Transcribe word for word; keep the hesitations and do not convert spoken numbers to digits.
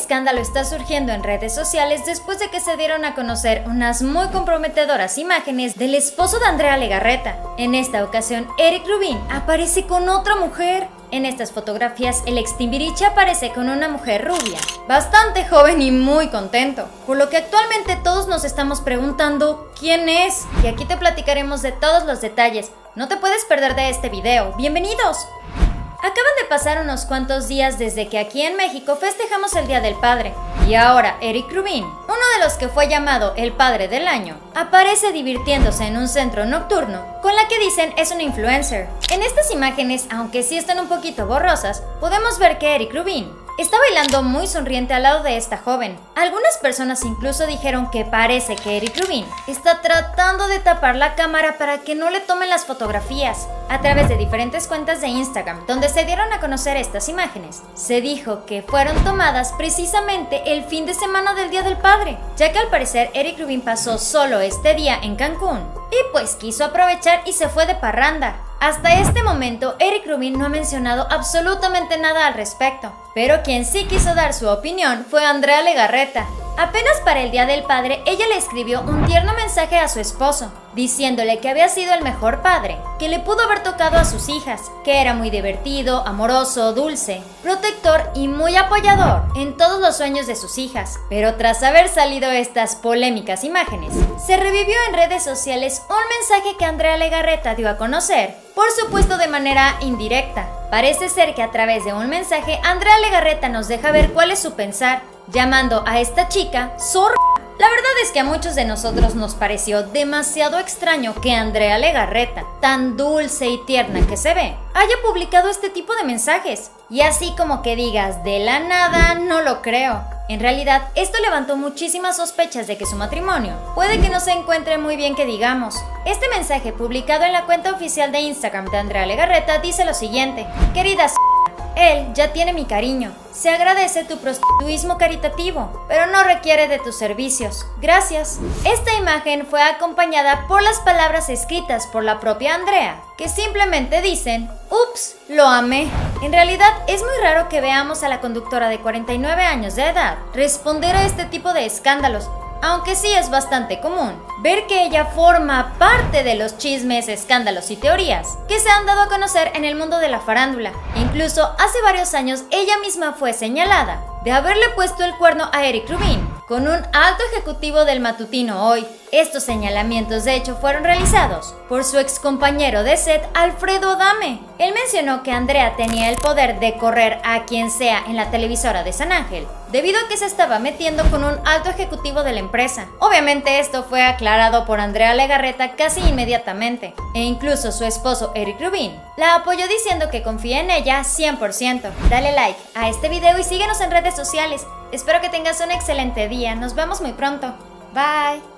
escándalo está surgiendo en redes sociales después de que se dieron a conocer unas muy comprometedoras imágenes del esposo de Andrea Legarreta. En esta ocasión, Eric Rubin aparece con otra mujer. En estas fotografías, el ex Timbiriche aparece con una mujer rubia, bastante joven y muy contento, por lo que actualmente todos nos estamos preguntando ¿quién es? Y aquí te platicaremos de todos los detalles. No te puedes perder de este video. ¡Bienvenidos! Acaban de pasar unos cuantos días desde que aquí en México festejamos el Día del Padre, y ahora Eric Rubin, uno de los que fue llamado el padre del año, aparece divirtiéndose en un centro nocturno con la que dicen es una influencer. En estas imágenes, aunque sí están un poquito borrosas, podemos ver que Eric Rubin está bailando muy sonriente al lado de esta joven. Algunas personas incluso dijeron que parece que Eric Rubin está tratando de tapar la cámara para que no le tomen las fotografías. A través de diferentes cuentas de Instagram, donde se dieron a conocer estas imágenes, se dijo que fueron tomadas precisamente el fin de semana del Día del Padre, ya que al parecer Eric Rubin pasó solo este día en Cancún, y pues quiso aprovechar y se fue de parranda. Hasta este momento, Eric Rubin no ha mencionado absolutamente nada al respecto, pero quien sí quiso dar su opinión fue Andrea Legarreta. Apenas para el Día del Padre, ella le escribió un tierno mensaje a su esposo, diciéndole que había sido el mejor padre que le pudo haber tocado a sus hijas, que era muy divertido, amoroso, dulce, protector y muy apoyador en todos los sueños de sus hijas. Pero tras haber salido estas polémicas imágenes, se revivió en redes sociales un mensaje que Andrea Legarreta dio a conocer, por supuesto de manera indirecta. Parece ser que a través de un mensaje, Andrea Legarreta nos deja ver cuál es su pensar, llamando a esta chica zorra. La verdad es que a muchos de nosotros nos pareció demasiado extraño que Andrea Legarreta, tan dulce y tierna que se ve, haya publicado este tipo de mensajes. Y así como que digas, de la nada, no lo creo. En realidad, esto levantó muchísimas sospechas de que su matrimonio puede que no se encuentre muy bien que digamos. Este mensaje publicado en la cuenta oficial de Instagram de Andrea Legarreta dice lo siguiente: querida s***, él ya tiene mi cariño. Se agradece tu prostituismo caritativo, pero no requiere de tus servicios. Gracias. Esta imagen fue acompañada por las palabras escritas por la propia Andrea, que simplemente dicen, ups, lo amé. En realidad, es muy raro que veamos a la conductora de cuarenta y nueve años de edad responder a este tipo de escándalos, aunque sí es bastante común ver que ella forma parte de los chismes, escándalos y teorías que se han dado a conocer en el mundo de la farándula. Incluso hace varios años ella misma fue señalada de haberle puesto el cuerno a Eric Rubin con un alto ejecutivo del matutino Hoy. Estos señalamientos de hecho fueron realizados por su ex compañero de set, Alfredo Adame. Él mencionó que Andrea tenía el poder de correr a quien sea en la televisora de San Ángel, debido a que se estaba metiendo con un alto ejecutivo de la empresa. Obviamente esto fue aclarado por Andrea Legarreta casi inmediatamente, e incluso su esposo Eric Rubin la apoyó diciendo que confía en ella cien por ciento. Dale like a este video y síguenos en redes sociales. Espero que tengas un excelente día. Nos vemos muy pronto. Bye.